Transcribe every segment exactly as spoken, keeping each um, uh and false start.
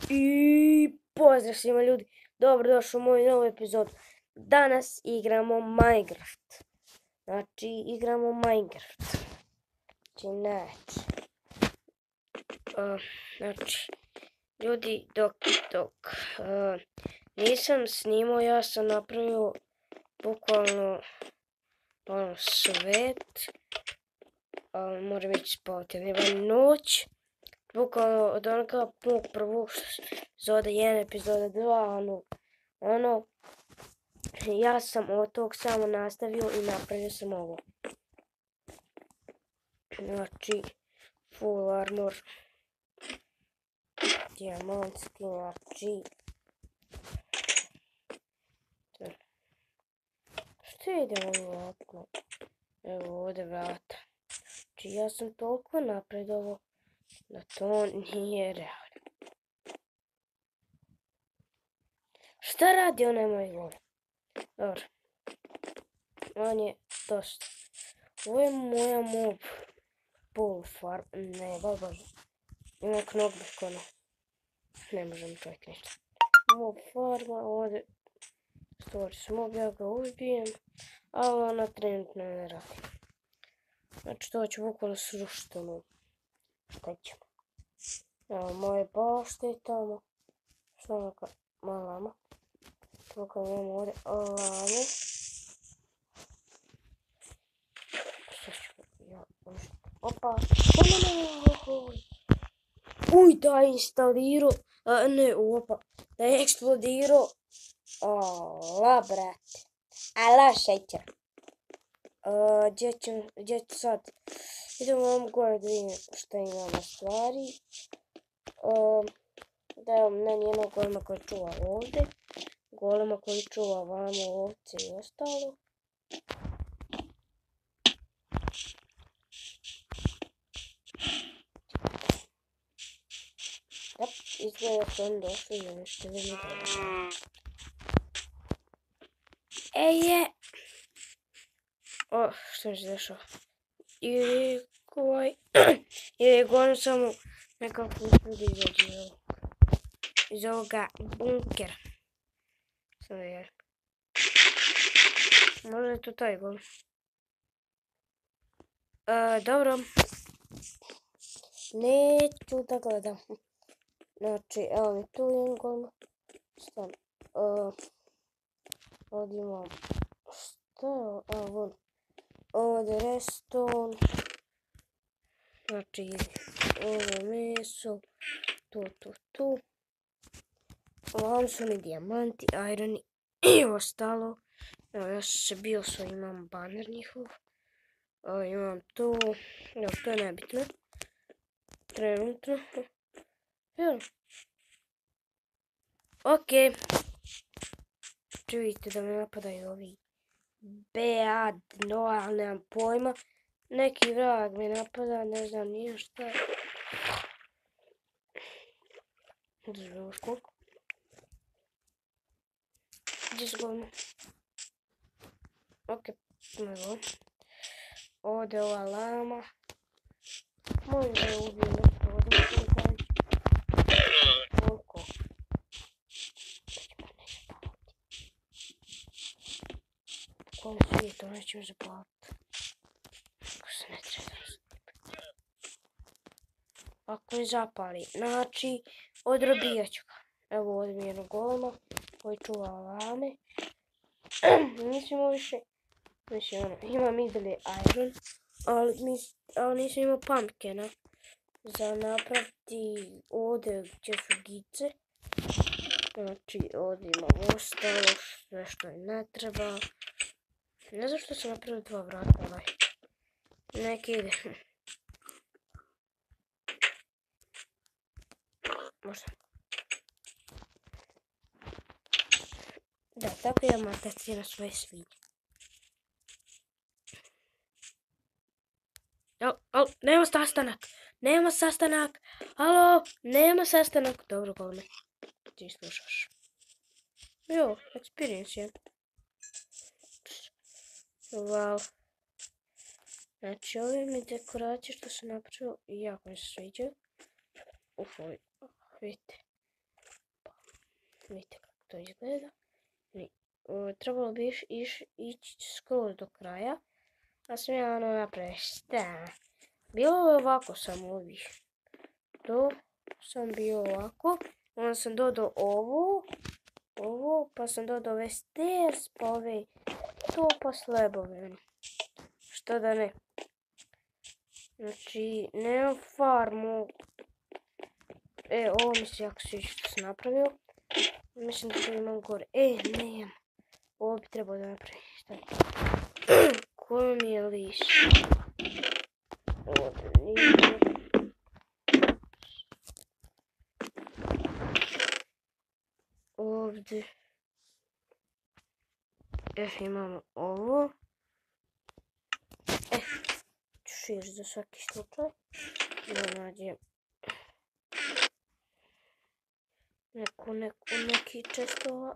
I pozdrav svima ljudi, dobrodošli u moju novu epizodu. Danas igramo Minecraft. Znači, igramo Minecraft. Znači, znači. Uh, znači, ljudi, dok, dok uh, nisam snimao, ja sam napravio bukvalno ono, svet. Uh, moram ići spavati, jer ima noć. Bukvalno od onoga mog prvog epizoda jedan, epizoda dva, ono, ono, ja sam od tog samo nastavio i napravio sam ovo. Znači, full armor, dijamantski, znači, što ide ovako? Evo ovdje vrata. Znači, ja sam toliko napredovao da to nije realno. Šta radi onaj moj golem? Dobro. On je dosta. Ovo je moja mob. Bull farm. Ne, ba bože. Ima knockback ono. Ne možem čovjek ništa. Mob farma, ovdje stvori se mob, ja ga ubijem. Ali ona trenutno ne radi. Znači to ću bukvalno srušiti ono. Šta ćemo? Evo moje bašte tamo. Što ono kao malama. Toliko imamo ovdje lane. Što ću ja ušte? Opa! Uj, da je instalirao. Ne, opa. Da je eksplodirao. Ala, brate. Ala, šećer. Gdje ću, gdje ću sad? Idemo vam gore da vidim šta imamo stvari. Da je meni jednog golema koji čuva ovdje. Golema koji čuva vamo ovce i ostalo. Jep, izgleda su oni došli i nešto vidimo. Ej je! O, što mi se dešao? Ili koji... Ili golem samo nekako uspudi izađe iz ovoga bunkera. Sada je. Možda je to taj golem. E, dobro. Neću da gledam. Znači, evo mi tu imam golem. Stan. E, ovdje imam. Šta je ovo? Evo, volim. Ovdje redstone. Znači, ovo meso. Tu, tu, tu. Ovam su mi dijamanti, ironi i ostalo. Evo, ja sam se bio so, imam baner njihov. O, imam tu. Evo, to je nebitno. Trenutno. Evo. Okej. Čujte da me napadaju ovi Bead, no, ali nemam pojma. Neki vrag me napada, ne znam nije šta. Držimo skok. Gdje su golema? Okej, evo. Ovdje ova lama. Molim da je ubijem nešto ovdje. Koliko? Koliko svijet, to nećemo zapaliti. Ako se ne treba zapaliti. Ako je zapali, znači odrobijat ću ga. Evo ovdje mi jednog golema koji čuva lane. Nisam više, mislim ono, imam i dalje iron, ali, mis, ali nisam imao pumpkina za napraviti ovdje gdje su gice. Znači ovdje imam ostalo, sve što mi ne treba. Ne znam što sam napravio dva vrata, ovaj. Nek ide. Možda. Da, tako ja imam testirati svoje svinje. Al, al, nema sastanak, nema sastanak, alo, nema sastanak. Dobro, goleme, ti slušaš. Jo, experience je. Wow. Znači, ove mi dekoracije što sam napravio, jako mi se sviđaju. Uf, vidite. Vidite kako to izgleda. Trebalo bi iš, iš, ići skroz do kraja. A sam ja ono napravio šta. Bilo je ovako samo ovih. To sam bio ovako. Onda sam dodao ovo. Ovo, pa sam dodao ove stairs, pa ove to, pa slabove. Što da ne. Znači, nemam farmu. E, ovo mi se jako sviđa što sam napravio. Mislim da to imam gore. E, nemam. Ovo bi trebalo da napravim. Šta je to? Ko mi je liš? Ovdje nije. Ovdje. E, imamo ovo. E, šir za svaki slučaj. Da nađem neku, neku, neki čestova.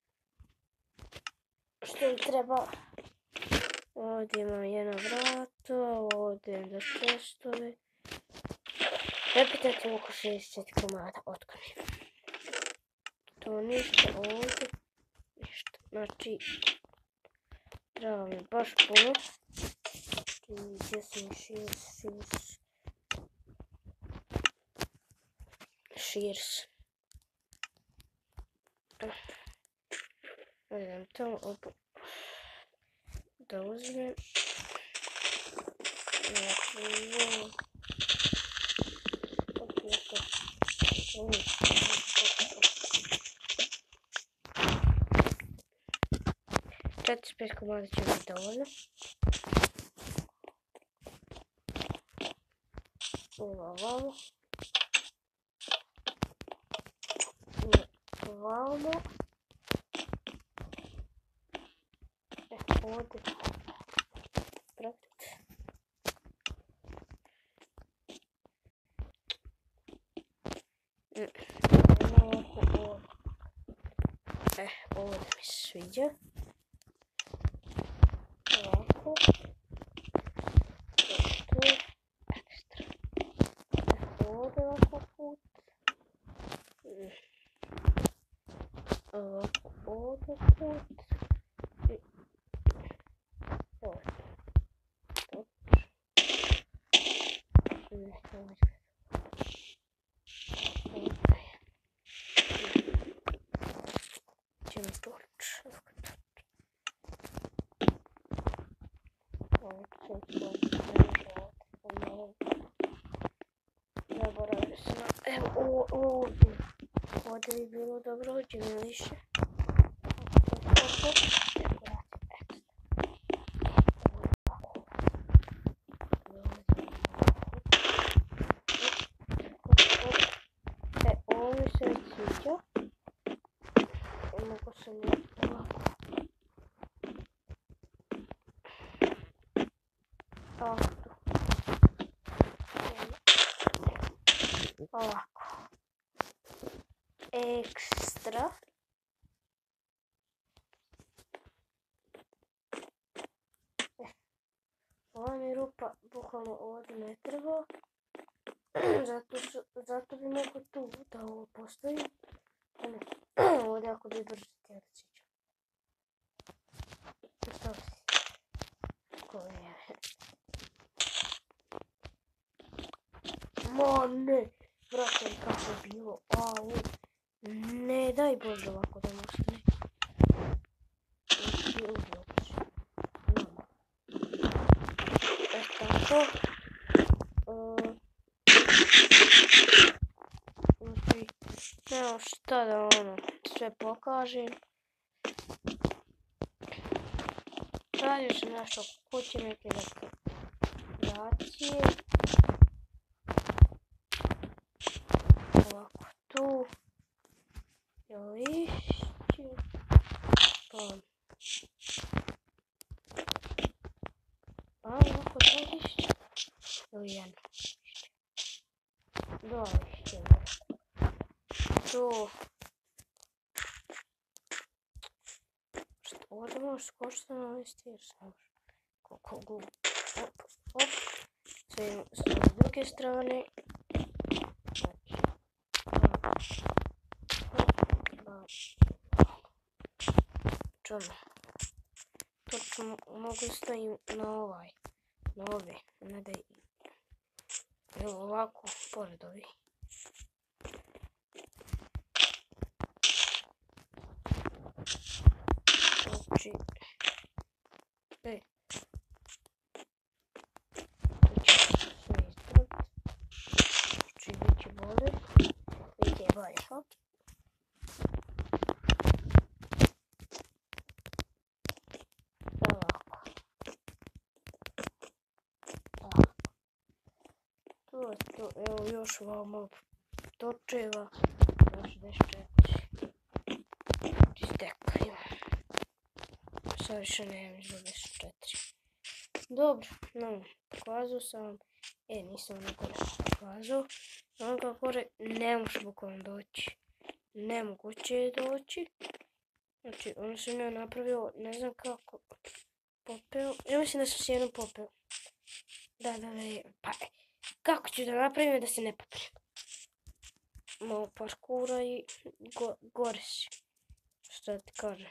Što mi treba. Ovdje imam jedno vrato, ovdje imam čestove. Repitajte oko šezdeset četiri komada, otkonim. To ništa, ovdje ništa. Znači, treba mi baš puno. Gdje sam shears, shears. Shears. Idem tamo, opa. Da uzmem. Znači, ovo. četrdeset pet komada će biti dovoljno. Ovo ovamo. Ovamo. E, ovdje. Praktično. Ima ovako ovo. E, ovdje mi se sviđa. Ovako. Tu je ekstra. Ovdje ovako put. Ovako ovdje put. I ovdje. Ne, ovo je. Ćemo torč. Zaboravio sam na... Evo, ovdje. Ovdje bi bilo dobro, ovdje mi više. E, ovo mi se već sviđa. I mogu sam je ovako. Ovako. Ovako. Ekstra. E. Ova mi rupa bukvalno ovdje ne treba. Zato, su, zato bi mogo tu da ovo postoji. Ne. Ovdje ako bi brzo htjeli sviđa. To si. Koje je. Ma ne. Vrate kako je bilo. Au. Ne, daj Bože ovako da mu se ne. Znači, ovdje opće. Mama. E tako. Uh, znači, nemam šta da ono sve pokažem. Radio sam nešto kuće, neke dekoracije. Ovako tu. Lišće. Pa. A ovako to lišće. Ili jedno lišće. Dva lišće. To. Ovdje možeš skočiti na ovaj stir sam. Koliko glupo. Op, op. Sve s druge strane. Znači. Dva. ono. Točno mogu stavim na ovaj. Na ove. Ne da i... Evo ovako, pored ovih. Znači... E. Sve ispraviti. Znači, bit će bolje. Bit je bolje, hop. To, evo još vama točeva, još šezdeset četiri, znači steka imam, sad više nemam iz šezdeset četiri. Dobro, no, pokazao sam vam, e, nisam vam gore pokazao, onoga gore ne može bukvalno doći, nemoguće je doći, znači ono sam ja napravio, ne znam kako, popeo, ja mislim da sam se jednom popeo, da, da, da, pa, kako ću da napravim da se ne popnem? Malo parkura i go, gore si. Šta ti kažem?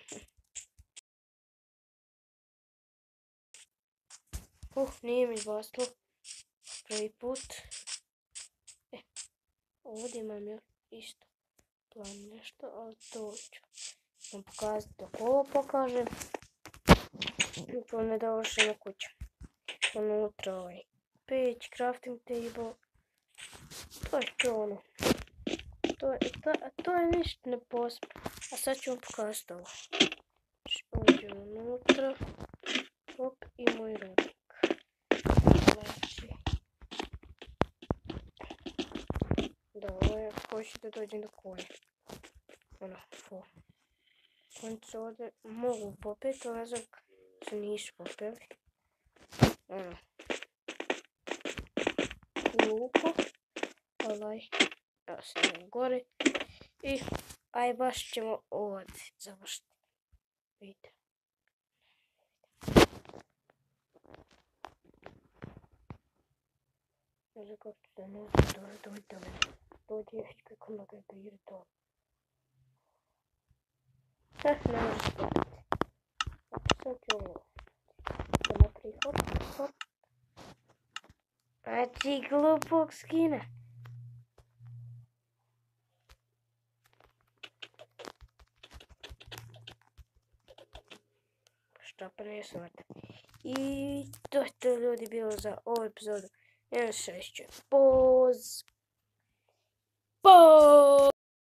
Uh, nije mi izbastilo. Prvi put. E, ovdje imam još isto plan nešto, ali to ću vam pokazati dok ovo pokažem. To je nedovršena kuća. Unutra ovaj peć, crafting table, to je to ono, to je, to, to je ništa ne posp, a sad ću vam pokazati ovo. Uđem unutra, hop, i moj rudnik. Znači, da, ovo je, hoću da dođem do koje, ono, fu. Konce ovdje mogu popeti, ali ne znam se nisu popeli, ono. Lupo, ovaj, evo se idemo gore i aj baš ćemo ovdje završiti. Vidite. Ne znam kako ću da ne znam, dođi do mene, dođi još kako na ga biri to. Eh, ne može se popiti. Sad ću ovo, da napravi hop, hop. Znači, glupog skina. Šta pa ne smrte. I to je to ljudi bilo za ovu epizodu. Jedan šešće. Poz. Poz.